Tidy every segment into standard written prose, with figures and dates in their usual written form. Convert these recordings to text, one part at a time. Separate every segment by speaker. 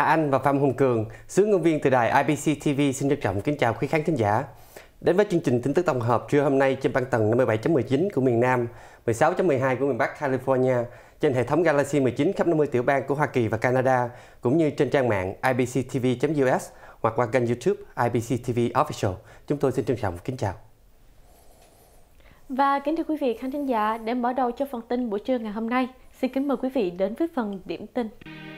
Speaker 1: Anh và Phạm Hùng Cường, xướng ngôn viên từ đài IBC TV xin trân trọng kính chào quý khán thính giả. Đến với chương trình tin tức tổng hợp trưa hôm nay trên băng tần 57.19 của miền Nam, 16.12 của miền Bắc California, trên hệ thống Galaxy 19 khắp 50 tiểu bang của Hoa Kỳ và Canada, cũng như trên trang mạng ibctv.us hoặc qua kênh YouTube IBC TV Official. Chúng tôi xin trân trọng kính chào.
Speaker 2: Và kính thưa quý vị khán thính giả, để mở đầu cho phần tin buổi trưa ngày hôm nay, xin kính mời quý vị đến với phần điểm tin.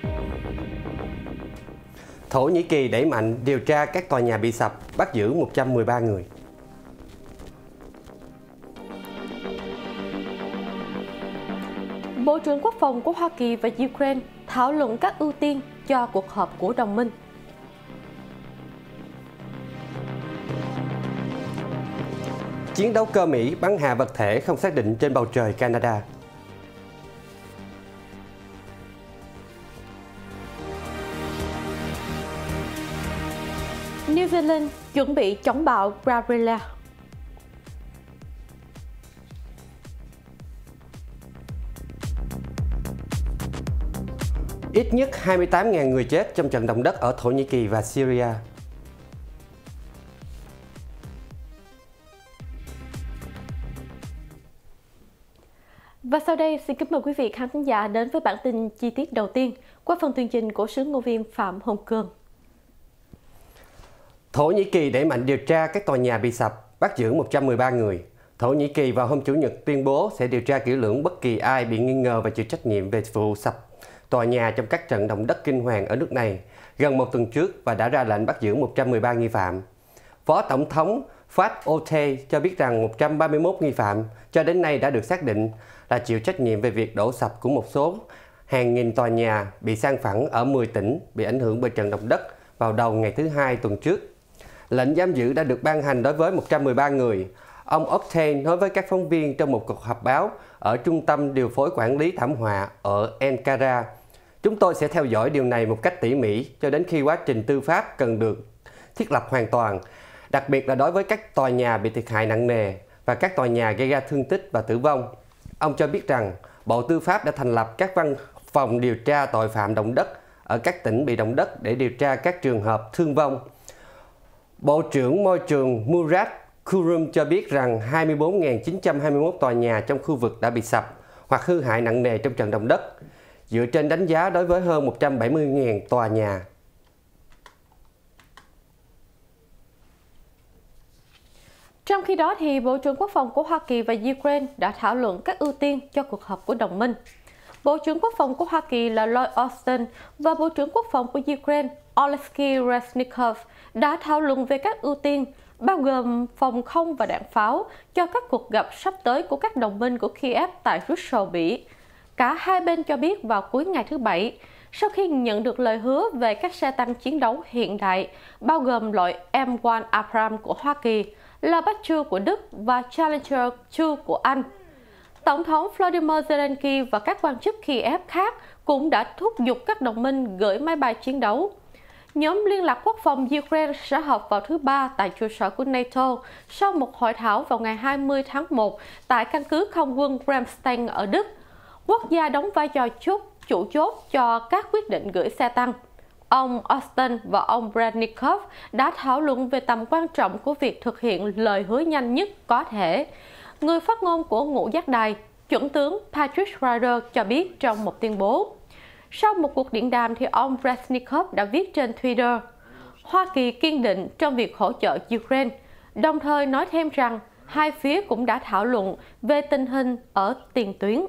Speaker 1: Thổ Nhĩ Kỳ đẩy mạnh điều tra các tòa nhà bị sập, bắt giữ 113 người.
Speaker 2: Bộ trưởng Quốc phòng của Hoa Kỳ và Ukraine thảo luận các ưu tiên cho cuộc họp của đồng minh.
Speaker 1: Chiến đấu cơ Mỹ bắn hạ vật thể không xác định trên bầu trời Canada.
Speaker 2: New Zealand chuẩn bị chống bão Gabrielle.
Speaker 1: Ít nhất 28.000 người chết trong trận động đất ở Thổ Nhĩ Kỳ và Syria.
Speaker 2: Và sau đây xin kính mời quý vị khán thính giả đến với bản tin chi tiết đầu tiên qua phần tường trình của xướng ngôn viên Phạm Hùng Cường.
Speaker 1: Thổ Nhĩ Kỳ đẩy mạnh điều tra các tòa nhà bị sập, bắt giữ 113 người. Thổ Nhĩ Kỳ vào hôm Chủ nhật tuyên bố sẽ điều tra kỹ lưỡng bất kỳ ai bị nghi ngờ và chịu trách nhiệm về vụ sập tòa nhà trong các trận động đất kinh hoàng ở nước này gần một tuần trước và đã ra lệnh bắt giữ 113 nghi phạm. Phó Tổng thống Fad Ote cho biết rằng 131 nghi phạm cho đến nay đã được xác định là chịu trách nhiệm về việc đổ sập của một số hàng nghìn tòa nhà bị san phẳng ở 10 tỉnh bị ảnh hưởng bởi trận động đất vào đầu ngày thứ Hai tuần trước. Lệnh giam giữ đã được ban hành đối với 113 người. Ông Ote nói với các phóng viên trong một cuộc họp báo ở Trung tâm Điều phối Quản lý Thảm họa ở Ankara. Chúng tôi sẽ theo dõi điều này một cách tỉ mỉ cho đến khi quá trình tư pháp cần được thiết lập hoàn toàn, đặc biệt là đối với các tòa nhà bị thiệt hại nặng nề và các tòa nhà gây ra thương tích và tử vong. Ông cho biết rằng Bộ Tư pháp đã thành lập các văn phòng điều tra tội phạm động đất ở các tỉnh bị động đất để điều tra các trường hợp thương vong. Bộ trưởng Môi trường Murat Kurum cho biết rằng 24.921 tòa nhà trong khu vực đã bị sập hoặc hư hại nặng nề trong trận động đất, dựa trên đánh giá đối với hơn 170.000 tòa nhà.
Speaker 2: Trong khi đó, thì Bộ trưởng Quốc phòng của Hoa Kỳ và Ukraine đã thảo luận các ưu tiên cho cuộc họp của đồng minh. Bộ trưởng Quốc phòng của Hoa Kỳ là Lloyd Austin và Bộ trưởng Quốc phòng của Ukraine Oleksiy Reznikov đã thảo luận về các ưu tiên, bao gồm phòng không và đạn pháo, cho các cuộc gặp sắp tới của các đồng minh của Kiev tại Brussels, Bỉ. Cả hai bên cho biết vào cuối ngày thứ Bảy, sau khi nhận được lời hứa về các xe tăng chiến đấu hiện đại, bao gồm loại M1 Abrams của Hoa Kỳ, Leopard của Đức và Challenger 2 của Anh. Tổng thống Volodymyr Zelensky và các quan chức Kiev khác cũng đã thúc giục các đồng minh gửi máy bay chiến đấu. Nhóm liên lạc quốc phòng Ukraine sẽ họp vào thứ Ba tại trụ sở của NATO sau một hội thảo vào ngày 20 tháng 1 tại căn cứ không quân Ramstein ở Đức. Quốc gia đóng vai trò chủ chốt cho các quyết định gửi xe tăng. Ông Austin và ông Reznikov đã thảo luận về tầm quan trọng của việc thực hiện lời hứa nhanh nhất có thể. Người phát ngôn của Ngũ Giác Đài, chuẩn tướng Patrick Ryder cho biết trong một tuyên bố. Sau một cuộc điện đàm thì ông Reznikov đã viết trên Twitter, Hoa Kỳ kiên định trong việc hỗ trợ Ukraine, đồng thời nói thêm rằng hai phía cũng đã thảo luận về tình hình ở tiền tuyến.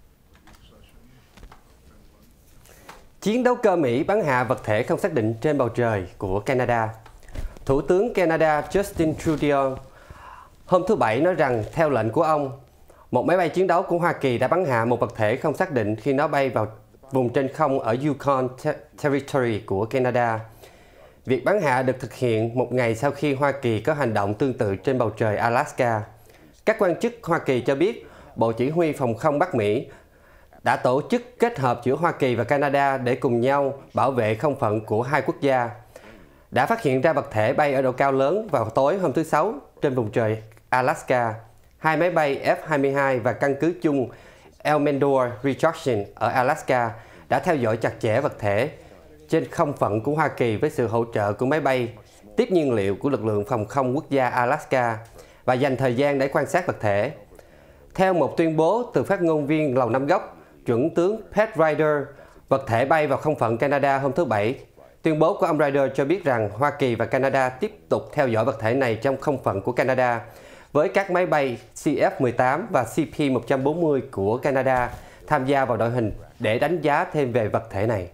Speaker 1: Chiến đấu cơ Mỹ bắn hạ vật thể không xác định trên bầu trời của Canada. Thủ tướng Canada Justin Trudeau hôm thứ Bảy nói rằng theo lệnh của ông, một máy bay chiến đấu của Hoa Kỳ đã bắn hạ một vật thể không xác định khi nó bay vào vùng trên không ở Yukon Territory của Canada. Việc bắn hạ được thực hiện một ngày sau khi Hoa Kỳ có hành động tương tự trên bầu trời Alaska. Các quan chức Hoa Kỳ cho biết Bộ Chỉ huy Phòng không Bắc Mỹ đã tổ chức kết hợp giữa Hoa Kỳ và Canada để cùng nhau bảo vệ không phận của hai quốc gia. Đã phát hiện ra vật thể bay ở độ cao lớn vào tối hôm thứ Sáu trên vùng trời Alaska. Hai máy bay F-22 và căn cứ chung Elmendor Reconnaissance ở Alaska đã theo dõi chặt chẽ vật thể trên không phận của Hoa Kỳ với sự hỗ trợ của máy bay tiếp nhiên liệu của lực lượng phòng không quốc gia Alaska và dành thời gian để quan sát vật thể. Theo một tuyên bố từ phát ngôn viên Lầu Năm Góc, chuẩn tướng Pat Ryder, vật thể bay vào không phận Canada hôm thứ Bảy. Tuyên bố của ông Ryder cho biết rằng Hoa Kỳ và Canada tiếp tục theo dõi vật thể này trong không phận của Canada với các máy bay CF-18 và CP-140 của Canada tham gia vào đội hình để đánh giá thêm về vật thể này.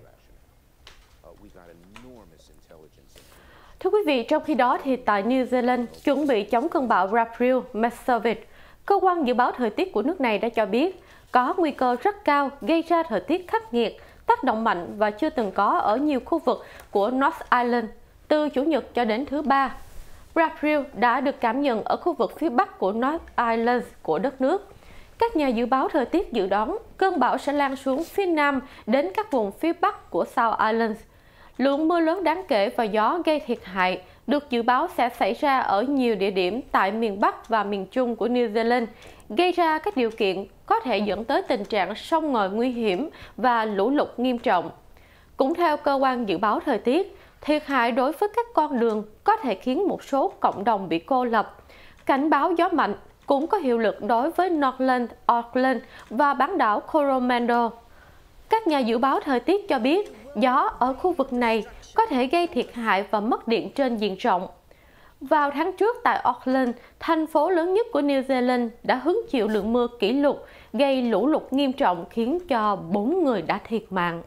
Speaker 2: Thưa quý vị, trong khi đó thì tại New Zealand chuẩn bị chống cơn bão Gabrielle Messervit, cơ quan dự báo thời tiết của nước này đã cho biết có nguy cơ rất cao gây ra thời tiết khắc nghiệt, tác động mạnh và chưa từng có ở nhiều khu vực của North Island từ Chủ nhật cho đến thứ Ba. Gabrielle đã được cảm nhận ở khu vực phía bắc của North Island của đất nước. Các nhà dự báo thời tiết dự đoán cơn bão sẽ lan xuống phía nam đến các vùng phía bắc của South Island. Lượng mưa lớn đáng kể và gió gây thiệt hại được dự báo sẽ xảy ra ở nhiều địa điểm tại miền Bắc và miền Trung của New Zealand, gây ra các điều kiện có thể dẫn tới tình trạng sông ngòi nguy hiểm và lũ lụt nghiêm trọng. Cũng theo cơ quan dự báo thời tiết, thiệt hại đối với các con đường có thể khiến một số cộng đồng bị cô lập. Cảnh báo gió mạnh cũng có hiệu lực đối với Northland, Auckland và bán đảo Coromandel. Các nhà dự báo thời tiết cho biết gió ở khu vực này có thể gây thiệt hại và mất điện trên diện rộng. Vào tháng trước tại Auckland, thành phố lớn nhất của New Zealand đã hứng chịu lượng mưa kỷ lục, gây lũ lụt nghiêm trọng khiến cho 4 người đã thiệt mạng.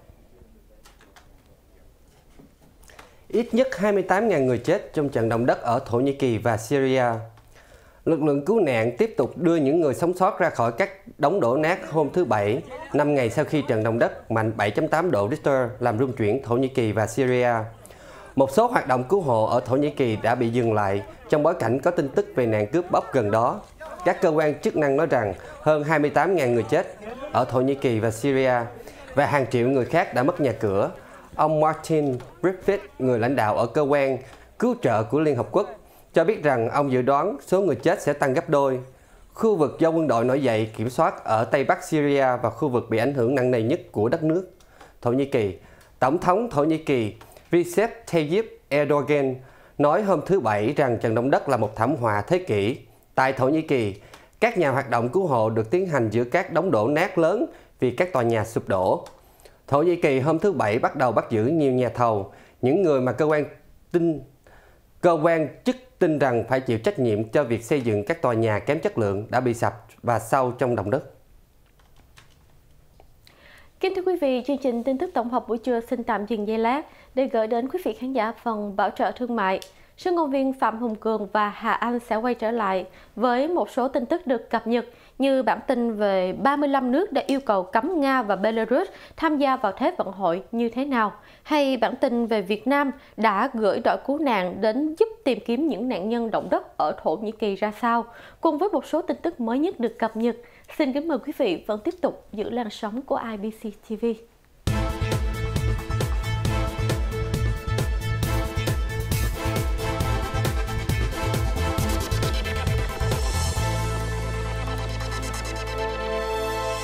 Speaker 1: Ít nhất 28.000 người chết trong trận động đất ở Thổ Nhĩ Kỳ và Syria. Lực lượng cứu nạn tiếp tục đưa những người sống sót ra khỏi các đống đổ nát hôm thứ Bảy, 5 ngày sau khi trận động đất mạnh 7.8 độ Richter làm rung chuyển Thổ Nhĩ Kỳ và Syria. Một số hoạt động cứu hộ ở Thổ Nhĩ Kỳ đã bị dừng lại trong bối cảnh có tin tức về nạn cướp bóc gần đó. Các cơ quan chức năng nói rằng hơn 28.000 người chết ở Thổ Nhĩ Kỳ và Syria và hàng triệu người khác đã mất nhà cửa. Ông Martin Griffith, người lãnh đạo ở cơ quan cứu trợ của Liên Hợp Quốc, cho biết rằng ông dự đoán số người chết sẽ tăng gấp đôi. Khu vực do quân đội nổi dậy kiểm soát ở Tây Bắc Syria và khu vực bị ảnh hưởng nặng nề nhất của đất nước Thổ Nhĩ Kỳ. Tổng thống Thổ Nhĩ Kỳ Recep Tayyip Erdogan nói hôm thứ Bảy rằng trận động đất là một thảm họa thế kỷ. Tại Thổ Nhĩ Kỳ, các nhà hoạt động cứu hộ được tiến hành giữa các đống đổ nát lớn vì các tòa nhà sụp đổ. Thổ Nhĩ Kỳ hôm thứ Bảy bắt đầu bắt giữ nhiều nhà thầu, những người mà cơ quan chức tin rằng phải chịu trách nhiệm cho việc xây dựng các tòa nhà kém chất lượng đã bị sập và sâu trong động đất.
Speaker 2: Kính thưa quý vị, chương trình tin tức tổng hợp buổi trưa xin tạm dừng giây lát để gửi đến quý vị khán giả phần bảo trợ thương mại. Sứ ngôn viên Phạm Hùng Cường và Hà Anh sẽ quay trở lại với một số tin tức được cập nhật như bản tin về 35 nước đã yêu cầu cấm Nga và Belarus tham gia vào Thế vận hội như thế nào, hay bản tin về Việt Nam đã gửi đội cứu nạn đến giúp tìm kiếm những nạn nhân động đất ở Thổ Nhĩ Kỳ ra sao, cùng với một số tin tức mới nhất được cập nhật. Xin kính mời quý vị vẫn tiếp tục giữ làn sóng của IBC TV.